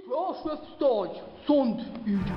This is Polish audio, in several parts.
Proszę wstać, sąd idzie.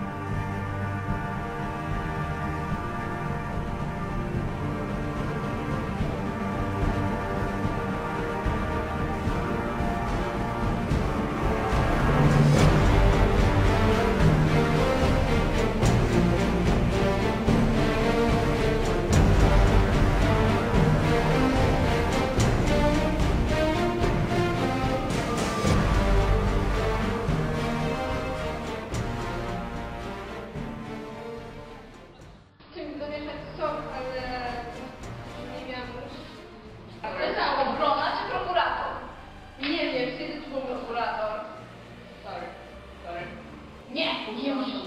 Chciałbym zamieszać sok, ale nie miałam już. Ale ta obrona czy prokurator? Nie wiem, kiedy tu był prokurator. Sorry. Nie muszę.